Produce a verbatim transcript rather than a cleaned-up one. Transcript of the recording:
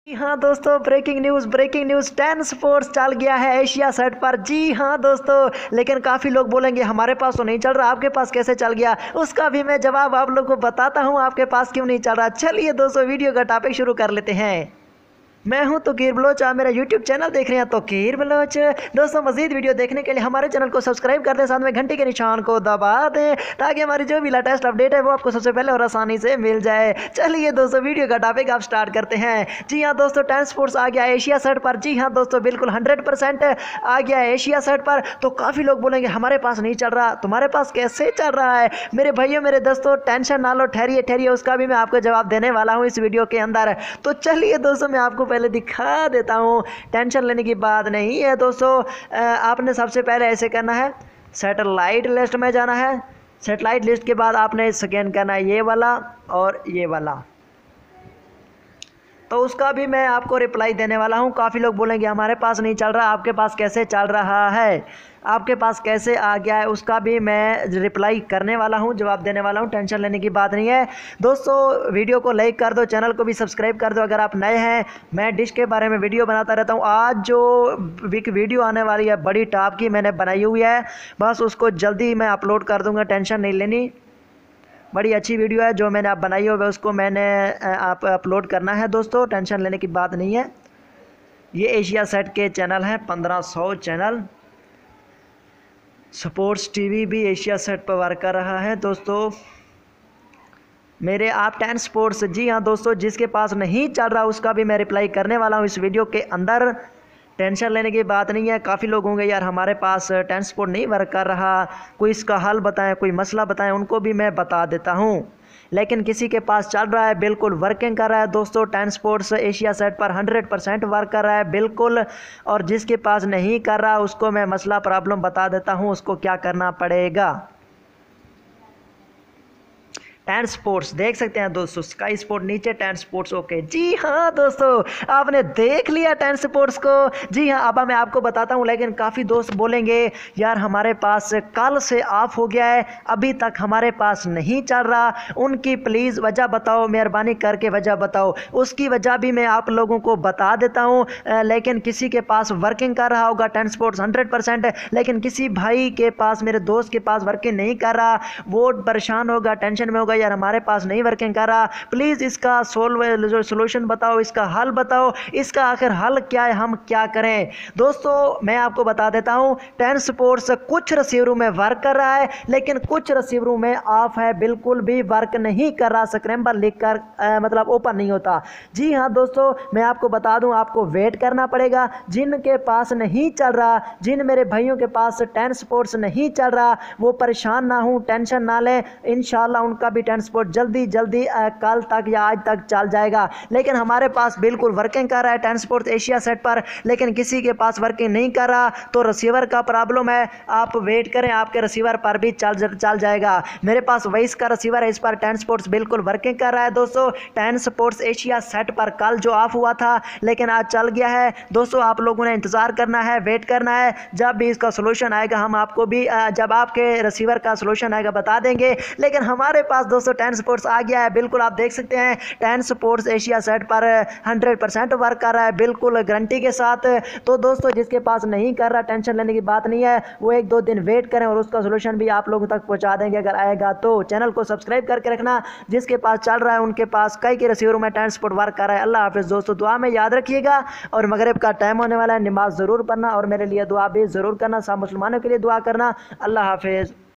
जी हाँ दोस्तों, breaking news breaking news ten sports चल गया है एशिया सेट पर। जी हाँ दोस्तों, लेकिन काफ़ी लोग बोलेंगे हमारे पास तो नहीं चल रहा, आपके पास कैसे चल गया? उसका भी मैं जवाब आप लोग को बताता हूँ, आपके पास क्यों नहीं चल रहा। चलिए दोस्तों, वीडियो का टॉपिक शुरू कर लेते हैं। मैं हूं तोकीर बलोच, आप मेरा यूट्यूब चैनल देख रहे हैं तोकीर बलोच। दोस्तों, मजीद वीडियो देखने के लिए हमारे चैनल को सब्सक्राइब कर दें, साथ में घंटी के निशान को दबा दें ताकि हमारी जो भी लेटेस्ट अपडेट है वो आपको सबसे पहले और आसानी से मिल जाए। चलिए दोस्तों, वीडियो का टॉपिक आप स्टार्ट करते हैं। जी हाँ दोस्तों, टेन स्पोर्ट्स आ गया एशिया सेट पर। जी हाँ दोस्तों, बिल्कुल हंड्रेड परसेंट आ गया है एशिया सेट पर। तो काफ़ी लोग बोलेंगे हमारे पास नहीं चल रहा, तुम्हारे पास कैसे चल रहा है? मेरे भाइयों मेरे दोस्तों, टेंशन ना लो, ठहरिए ठहरिए, उसका भी मैं आपको जवाब देने वाला हूँ इस वीडियो के अंदर। तो चलिए दोस्तों, मैं आपको पहले दिखा देता हूँ, टेंशन लेने की बात नहीं है दोस्तों। आपने सबसे पहले ऐसे करना है, सैटेलाइट लिस्ट में जाना है। सैटेलाइट लिस्ट के बाद आपने स्कैन करना है ये वाला और ये वाला। तो उसका भी मैं आपको रिप्लाई देने वाला हूँ। काफ़ी लोग बोलेंगे हमारे पास नहीं चल रहा, आपके पास कैसे चल रहा है, आपके पास कैसे आ गया है, उसका भी मैं रिप्लाई करने वाला हूँ, जवाब देने वाला हूँ। टेंशन लेने की बात नहीं है दोस्तों। वीडियो को लाइक कर दो, चैनल को भी सब्सक्राइब कर दो अगर आप नए हैं। मैं डिश के बारे में वीडियो बनाता रहता हूँ। आज जो एक वीडियो आने वाली है बड़ी टॉप की, मैंने बनाई हुई है, बस उसको जल्दी मैं अपलोड कर दूँगा, टेंशन नहीं लेनी। बड़ी अच्छी वीडियो है जो मैंने आप बनाई हो, उसको मैंने आप अपलोड करना है दोस्तों, टेंशन लेने की बात नहीं है। ये एशिया सेट के चैनल हैं, पंद्रह सौ चैनल। स्पोर्ट्स टीवी भी एशिया सेट पर वर्क कर रहा है दोस्तों। मेरे आप टेन स्पोर्ट्स, जी हाँ दोस्तों, जिसके पास नहीं चल रहा उसका भी मैं रिप्लाई करने वाला हूँ इस वीडियो के अंदर। टेंशन लेने की बात नहीं है। काफ़ी लोग होंगे यार हमारे पास टेन स्पोर्ट नहीं वर्क कर रहा, कोई इसका हल बताएं, कोई मसला बताएं, उनको भी मैं बता देता हूं। लेकिन किसी के पास चल रहा है, बिल्कुल वर्किंग कर रहा है दोस्तों। टेन स्पोर्ट्स एशिया सेट पर हंड्रेड परसेंट वर्क कर रहा है बिल्कुल। और जिसके पास नहीं कर रहा उसको मैं मसला प्रॉब्लम बता देता हूं, उसको क्या करना पड़ेगा। टेन स्पोर्ट्स देख सकते हैं दोस्तों, स्काई स्पोर्ट नीचे, टेन स्पोर्ट्स ओके। जी हाँ दोस्तों, आपने देख लिया टेन स्पोर्ट्स को। जी हाँ, अब मैं आपको बताता हूँ। लेकिन काफ़ी दोस्त बोलेंगे यार हमारे पास कल से ऑफ हो गया है, अभी तक हमारे पास नहीं चल रहा। उनकी प्लीज़ वजह बताओ, मेहरबानी करके वजह बताओ। उसकी वजह भी मैं आप लोगों को बता देता हूँ। लेकिन किसी के पास वर्किंग कर रहा होगा टेन स्पोर्ट्स हंड्रेड परसेंट, लेकिन किसी भाई के पास, मेरे दोस्त के पास वर्किंग नहीं कर रहा, वो परेशान होगा, टेंशन में होगा यार हमारे पास नहीं वर्किंग कर रहा। प्लीज़ इसका सोल्व जो सोल्यूशन बताओ, इसका हल बताओ, इसका आखिर हल क्या है, हम क्या करें। दोस्तों मैं आपको बता देता हूं, टेन स्पोर्ट्स कुछ रिसीवरों में वर्क कर रहा है, लेकिन कुछ रिसीवरों में ऑफ है, बिल्कुल भी वर्क नहीं कर रहा। स्क्रैम्बल लिखकर मतलब ओपन नहीं होता। जी हाँ दोस्तों, मैं आपको बता दूं, आपको वेट करना पड़ेगा। जिनके पास नहीं चल रहा, जिन मेरे भाइयों के पास टेन स्पोर्ट्स नहीं चल रहा, वो परेशान ना हो, टेंशन ना लें। इंशाल्लाह उनका भी टेन स्पोर्ट जल्दी जल्दी कल तक या आज तक चल जाएगा। लेकिन हमारे पास बिल्कुल वर्किंग कर रहा है टेन स्पोर्ट एशिया सेट पर, लेकिन किसी के पास वर्किंग नहीं कर रहा, तो रिसीवर का प्रॉब्लम है। आप वेट करें, आपके रिसीवर पर भी चल चल जाएगा। मेरे पास वॉइस का रिसीवर है, इस पर टेन स्पोर्ट्स बिल्कुल वर्किंग कर रहा है दोस्तों। टेन स्पोर्ट्स एशिया सेट पर कल जो ऑफ हुआ था, लेकिन आज चल गया है दोस्तों। आप लोगों ने इंतजार करना है, वेट करना है। जब भी इसका सोल्यूशन आएगा हम आपको भी, जब आपके रिसीवर का सोल्यूशन आएगा बता देंगे। लेकिन हमारे पास दोस्तों टेन स्पोर्ट्स आ गया है, बिल्कुल आप देख सकते हैं। टेन स्पोर्ट्स एशिया सेट पर हंड्रेड परसेंट वर्क कर रहा है, बिल्कुल गारंटी के साथ। तो दोस्तों जिसके पास नहीं कर रहा, टेंशन लेने की बात नहीं है, वो एक दो दिन वेट करें और उसका सोल्यूशन भी आप लोगों तक पहुंचा देंगे अगर आएगा तो। चैनल को सब्सक्राइब करके रखना। जिसके पास चल रहा है उनके पास कई के रिसीवरों में टेन स्पोर्ट वर्क कर रहा है। अल्लाह हाफिज़ दोस्तों, दुआ में याद रखिएगा। और मगरिब का टाइम होने वाला है, नमाज ज़रूर पढ़ना और मेरे लिए दुआ भी ज़रूर करना, सब मुसलमानों के लिए दुआ करना। अल्लाह हाफिज़।